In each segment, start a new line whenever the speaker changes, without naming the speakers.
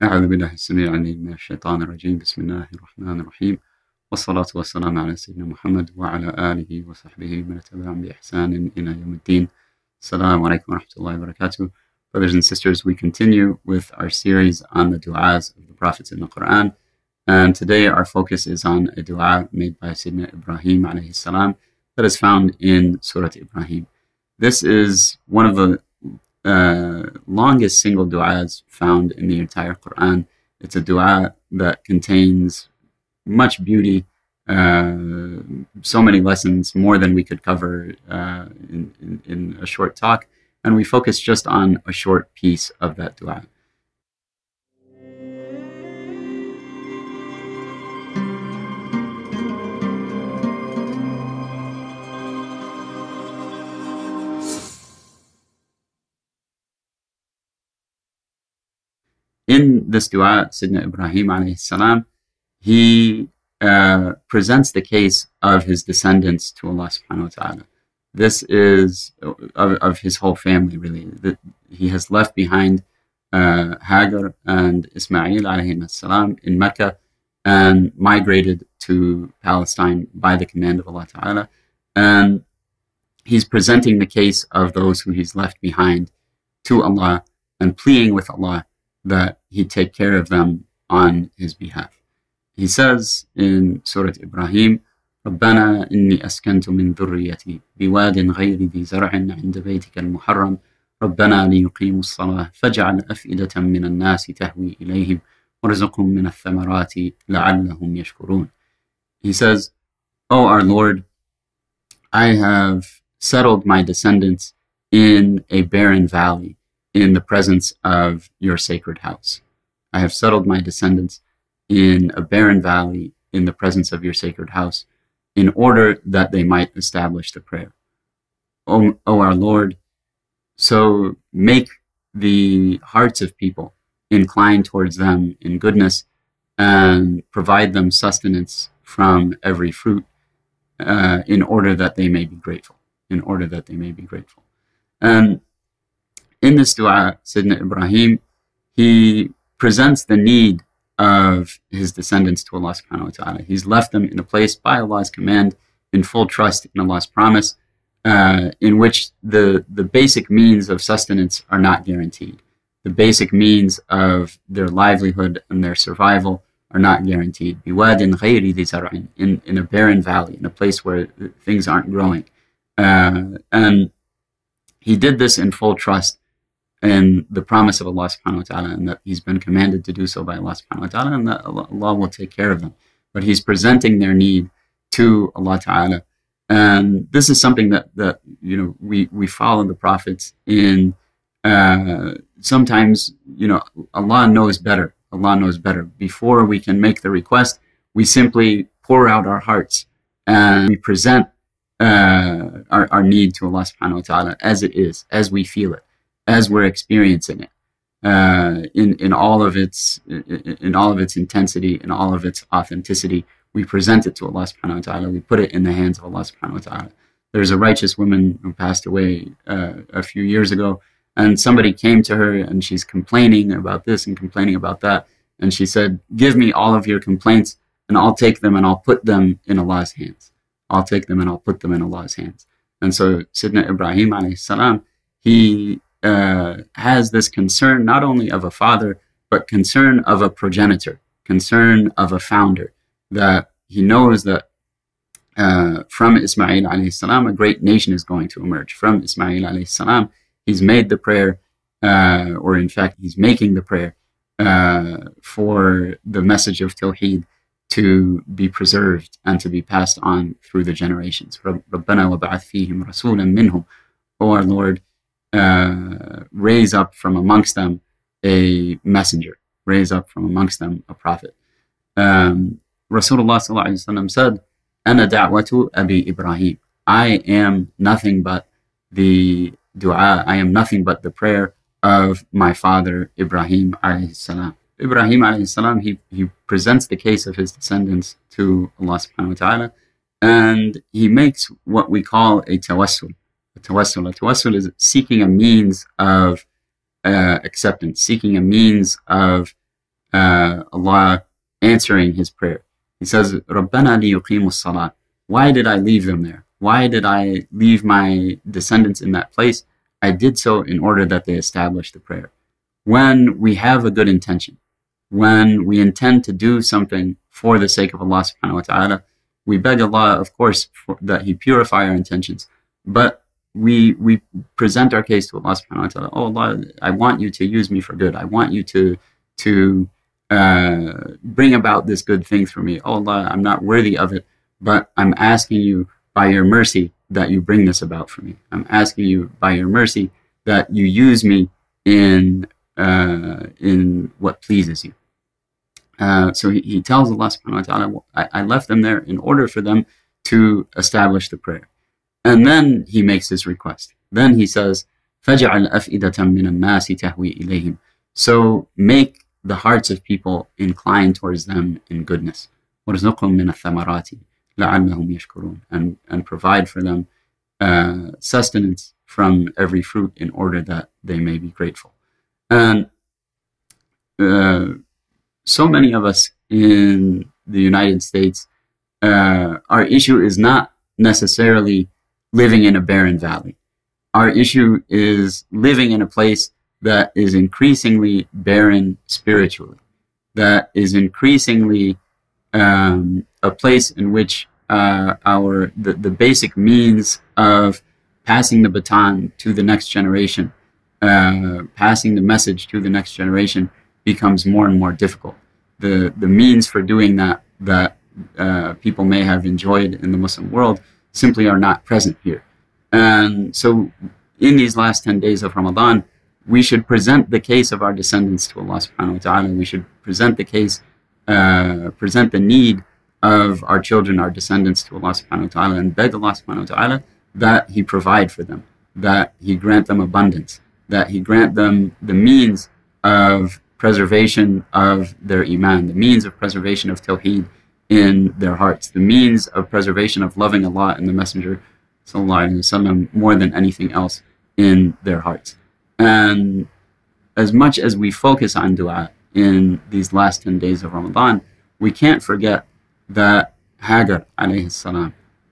أعوذ بالله السميع العليم من الشيطان الرجيم. بسم الله الرحمن الرحيم، والصلاة والسلام على سيدنا محمد وعلى آله وصحبه من تبعهم بإحسان إلى يوم الدين. Assalamu alaikum wa rahmatullahi wa barakatuh. Brothers and sisters, we continue with our series on the du'as of the prophets in the Quran. And today our focus is on a du'a made by Sayyidina Ibrahim alayhi salam that is found in Surah Ibrahim. This is one of the longest single du'as found in the entire Quran. It's a du'a that contains much beauty, so many lessons, more than we could cover in a short talk, and we focus just on a short piece of that du'a. In this du'a, Sayyidina Ibrahim alayhi salam, he presents the case of his descendants to Allah subhanahu wa ta'ala. This is of his whole family, really. He has left behind Hagar and Ismail alayhi salam in Mecca and migrated to Palestine by the command of Allah ta'ala. And he's presenting the case of those who he's left behind to Allah and pleading with Allah that he take care of them on his behalf. He says in Surah Ibrahim, رَبَّنَا إِنِّي أَسْكَنْتُ مِنْ ذُرِّيَّتِي بِوَادٍ غَيْرِ ذِي زَرْعٍ عِنْدَ بَيْتِكَ الْمُحَرَّمِ رَبَّنَا لِيُقِيمُوا الصَّلَاةَ فَاجْعَلْ أَفْئِدَةً مِنَ النَّاسِ تَهْوِي إِلَيْهِمْ وَارْزُقْهُمْ مِنَ الثَّمَرَاتِ لَعَلَّهُمْ يَشْكُرُونَ. He says, O our Lord, I have settled my descendants in a barren valley in the presence of your sacred house. I have settled my descendants in a barren valley in the presence of your sacred house in order that they might establish the prayer. O our Lord, so make the hearts of people incline towards them in goodness and provide them sustenance from every fruit in order that they may be grateful. And in this dua, Sayyidina Ibrahim, he presents the need of his descendants to Allah subhanahu wa ta'ala. He's left them in a place by Allah's command, in full trust in Allah's promise, in which the basic means of sustenance are not guaranteed. The basic means of their livelihood and their survival are not guaranteed. بِوَادٍ غَيْرِ ذِي زَرْعٍ, in a barren valley, in a place where things aren't growing. And he did this in full trust in the promise of Allah subhanahu wa ta'ala, and that he's been commanded to do so by Allah subhanahu wa ta'ala, and that Allah will take care of them. But he's presenting their need to Allah ta'ala. And this is something that we follow the prophets in. Sometimes, Allah knows better. Allah knows better. Before we can make the request, we simply pour out our hearts and we present our need to Allah subhanahu wa ta'ala as it is, as we feel it, as we're experiencing it, in all of its intensity, in all of its authenticity. We present it to Allah subhanahu wa ta'ala. We put it in the hands of Allah subhanahu wa ta'ala. There's a righteous woman who passed away a few years ago, and somebody came to her and she's complaining about this and complaining about that. And she said, give me all of your complaints and I'll take them and I'll put them in Allah's hands. I'll take them and I'll put them in Allah's hands. And so Sayyidina Ibrahim alayhi salam, he has this concern not only of a father, but concern of a progenitor, concern of a founder, that he knows that from Ismail alayhi salam, a great nation is going to emerge. From Ismail alayhi salam, he's made the prayer, or in fact, he's making the prayer for the message of Tawheed to be preserved and to be passed on through the generations. رَبَّنَا وَبَعَثْ فِيهِمْ رَسُولًا مِّنْهُمْ. O our Lord, raise up from amongst them a messenger, raise up from amongst them a prophet. Rasulullah sallallahu alaihi wasallam said, "Ana da'watu Abi Ibrahim." I am nothing but the dua. I am nothing but the prayer of my father Ibrahim alayhi salam. Ibrahim alayhi salam, he presents the case of his descendants to Allah subhanahu wa ta'ala, and he makes what we call a tawassul. A tawassul is seeking a means of acceptance, seeking a means of Allah answering his prayer. He says, رَبَّنَا لِيُقِيمُوا الصَّلَاةِ. Why did I leave them there? Why did I leave my descendants in that place? I did so in order that they establish the prayer. When we have a good intention, when we intend to do something for the sake of Allah subhanahu wa ta'ala, we beg Allah, of course, that He purify our intentions. But we present our case to Allah subhanahu wa ta'ala. Oh Allah, I want you to use me for good. I want you to bring about this good thing through me. Oh Allah, I'm not worthy of it, but I'm asking you by your mercy that you bring this about for me. I'm asking you by your mercy that you use me in what pleases you. So he tells Allah subhanahu wa ta'ala, I left them there in order for them to establish the prayer. And then he makes his request. Then he says, فَجْعَلْ أَفْئِدَةً مِّنَ النَّاسِ تَهْوِي إِلَيْهِمْ. So make the hearts of people incline towards them in goodness. وَارْزُقْهُم مِّنَ الثَّمَرَاتِ لَعَلَّهُمْ يَشْكُرُونَ. And provide for them sustenance from every fruit in order that they may be grateful. And so many of us in the United States, our issue is not necessarily living in a barren valley. Our issue is living in a place that is increasingly barren spiritually, that is increasingly a place in which the basic means of passing the baton to the next generation, passing the message to the next generation becomes more and more difficult. The means for doing that people may have enjoyed in the Muslim world simply are not present here. And so in these last 10 days of Ramadan, we should present the case of our descendants to Allah subhanahu wa ta'ala. We should present the case, present the need of our children, our descendants to Allah subhanahu wa ta'ala, and beg Allah subhanahu wa ta'ala that He provide for them, that He grant them abundance, that He grant them the means of preservation of their iman, the means of preservation of tawheed in their hearts, the means of preservation of loving Allah and the Messenger sallallahu alaihi wasallam more than anything else in their hearts. And as much as we focus on dua in these last 10 days of Ramadan, we can't forget that Hagar alayhi salam,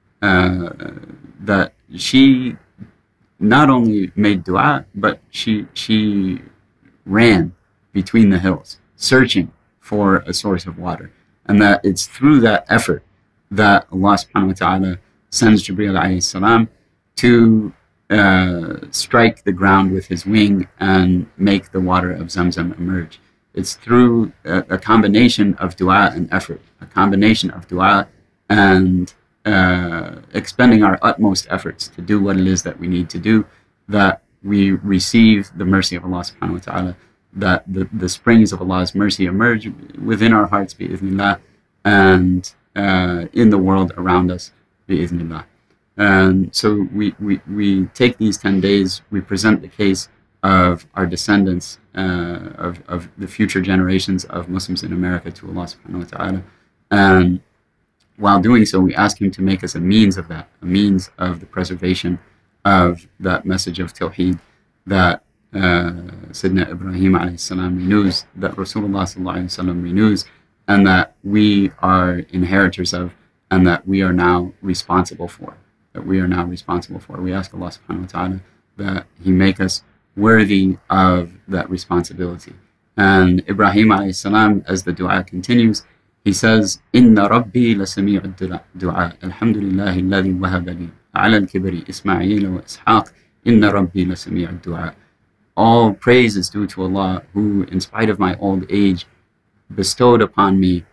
that she not only made dua, but she ran between the hills, searching for a source of water. And that it's through that effort that Allah subhanahu wa ta'ala sends Jibreel alayhi salam to strike the ground with his wing and make the water of Zamzam emerge. It's through a combination of dua and effort, a combination of dua and expending our utmost efforts to do what it is that we need to do, that we receive the mercy of Allah subhanahu wa ta'ala, that the springs of Allah's mercy emerge within our hearts bi'idhnillah, and in the world around us bi'idhnillah. And so we take these 10 days, we present the case of our descendants, of the future generations of Muslims in America to Allah subhanahu wa ta'ala. And while doing so, we ask Him to make us a means of that, a means of the preservation of that message of Tawheed that Sayyidina Ibrahim alayhi salam renews, that Rasulullah sallallahu alayhi wa sallam renews, and that we are inheritors of, and that we are now responsible for. We ask Allah subhanahu wa ta'ala that He make us worthy of that responsibility. And Ibrahim alayhi salam, as the dua continues, he says, Inna Rabbi la sami'ud du'a, alhamdulillahi alladhi wahaba li ala al-kibri Ismail wa Ishaq, Inna Rabbi la sami'ud du'a. All praise is due to Allah, who, in spite of my old age, bestowed upon me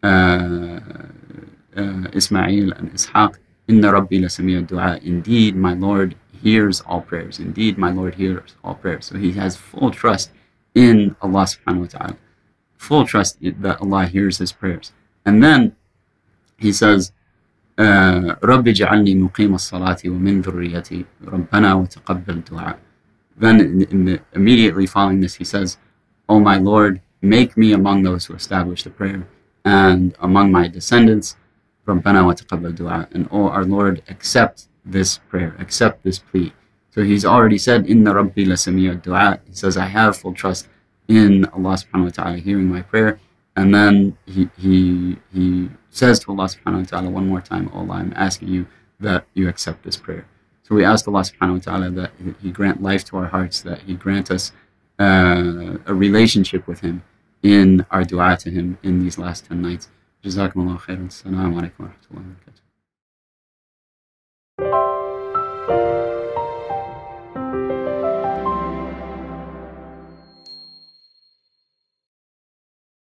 Ismail and Ishaq. Inna Rabbi la sami'ud du'a. Indeed, my Lord hears all prayers. Indeed, my Lord hears all prayers. So he has full trust in Allah subhanahu wa ta'ala. Full trust that Allah hears his prayers. And then he says, رَبِّ جَعَلْنِي مُقِيمَ الصَّلَاةِ وَمِنْ ذُرِّيَّتِي رَبَّنَا وَتَقَبَّلْ دُعَاء. Then immediately following this, he says, O my Lord, make me among those who establish the prayer, and among my descendants, رَبَّنَا وَتَقَبَّلْ دُعَاء. And O our Lord, accept this prayer, accept this plea. So he's already said, Inna Rabbi la sami'ud du'a. He says, I have full trust in Allah subhanahu wa ta'ala hearing my prayer. And then he says to Allah subhanahu wa ta'ala one more time, "Oh Allah, I'm asking you that you accept this prayer." So we ask Allah subhanahu wa ta'ala that He grant life to our hearts, that He grant us a relationship with Him in our dua to Him in these last 10 nights. Jazakumullah khairan. Assalamu alaikum wa rahmatullahi wa barakatuh.